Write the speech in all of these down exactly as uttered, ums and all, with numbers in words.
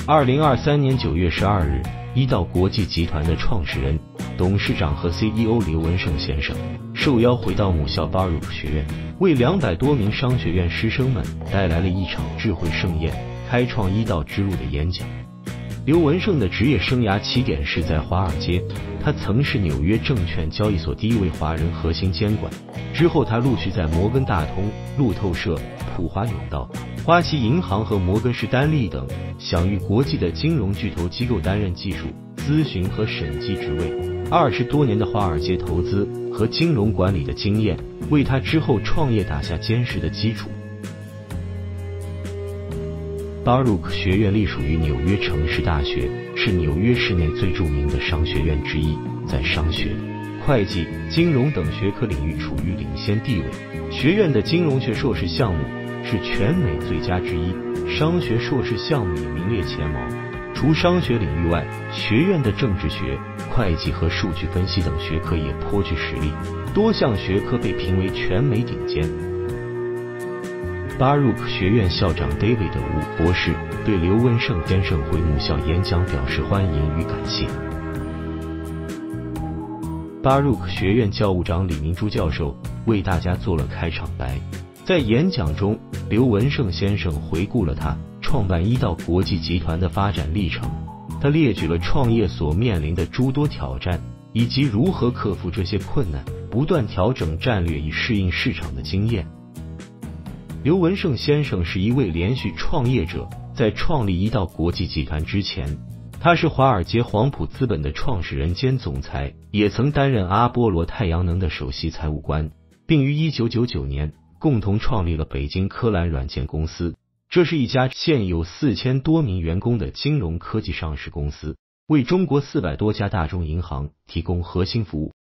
二零二三年九月十二日，一道国际集团的创始人、董事长和 C E O 刘文胜先生受邀回到母校 Baruch 学院，为两百多名商学院师生们带来了一场智慧盛宴，开创一道之路的演讲。刘文胜的职业生涯起点是在华尔街，他曾是纽约证券交易所第一位华人核心监管。之后，他陆续在摩根大通、路透社、普华永道、花旗银行和摩根士丹利等享誉国际的金融巨头机构担任技术、咨询和审计职位。二十多年的华尔街投资和金融管理的经验，为他之后创业打下坚实的基础。Baruch 学院隶属于纽约城市大学，是纽约市内最著名的商学院之一，在商学、会计、金融等学科领域处于领先地位。学院的金融学硕士项目是全美最佳之一，商学硕士项目也名列前茅。除商学领域外，学院的政治学、会计和数据分析等学科也颇具实力，多项学科被评为全美顶尖。Baruch 学院校长 David 吴博士对刘文胜先生回母校演讲表示欢迎与感谢。Baruch 学院教务长李明珠教授为大家做了开场白。在演讲中，刘文胜先生回顾了他创办一道国际集团的发展历程，他列举了创业所面临的诸多挑战，以及如何克服这些困难，不断调整战略以适应市场的经验。刘文胜先生是一位连续创业者，在创立一道国际集团之前，他是华尔街黄埔资本的创始人兼总裁，也曾担任阿波罗太阳能的首席财务官，并于一九九九年共同创立了北京科蓝软件公司。这是一家现有四千多名员工的金融科技上市公司，为中国四百多家大中银行提供核心服务。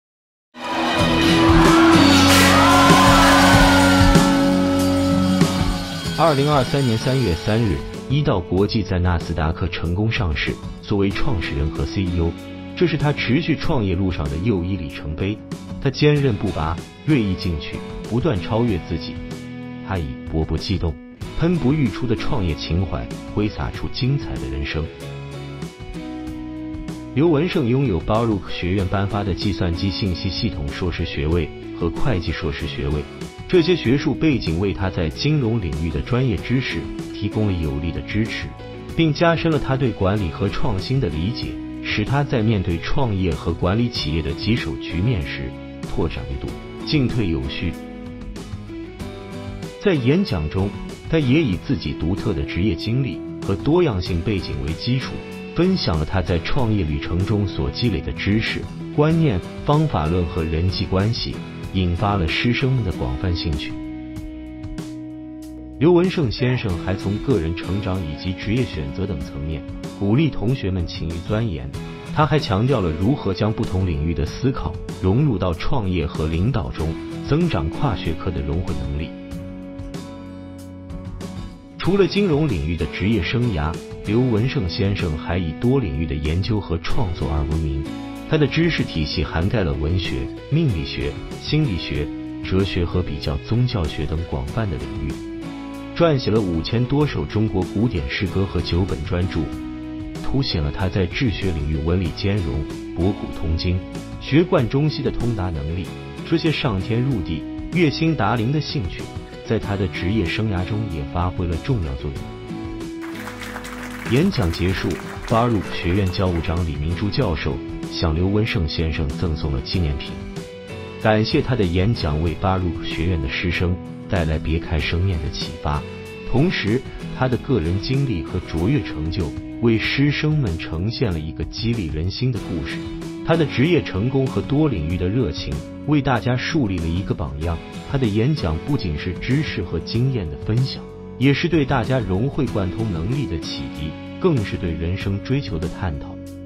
二零二三年三月三日，一道国际在纳斯达克成功上市。作为创始人和 C E O， 这是他持续创业路上的又一里程碑。他坚韧不拔，锐意进取，不断超越自己。他以勃勃激动、喷薄欲出的创业情怀，挥洒出精彩的人生。刘文胜拥有 Baruch 学院颁发的计算机信息系统硕士学位和会计硕士学位，这些学术背景为他在金融领域的专业知识提供了有力的支持，并加深了他对管理和创新的理解，使他在面对创业和管理企业的棘手局面时拓展维度，进退有序。在演讲中，他也以自己独特的职业经历和多样性背景为基础，分享了他在创业旅程中所积累的知识、观念、方法论和人际关系，引发了师生们的广泛兴趣。刘文胜先生还从个人成长以及职业选择等层面鼓励同学们勤于钻研。他还强调了如何将不同领域的思考融入到创业和领导中，增长跨学科的融混能力。除了金融领域的职业生涯，刘文胜先生还以多领域的研究和创作而闻名。他的知识体系涵盖了文学、命理学、心理学、哲学和比较宗教学等广泛的领域，撰写了五千多首中国古典诗歌和九本专著，凸显了他在治学领域文理兼容、博古通今、学贯中西的通达能力。这些上天入地、月薪达灵的兴趣，在他的职业生涯中也发挥了重要作用。演讲结束， Baruch 学院教务长李明珠教授向刘文胜先生赠送了纪念品，感谢他的演讲为 Baruch 学院的师生带来别开生面的启发，同时他的个人经历和卓越成就为师生们呈现了一个激励人心的故事。他的职业成功和多领域的热情为大家树立了一个榜样。他的演讲不仅是知识和经验的分享，也是对大家融会贯通能力的启迪，更是对人生追求的探讨。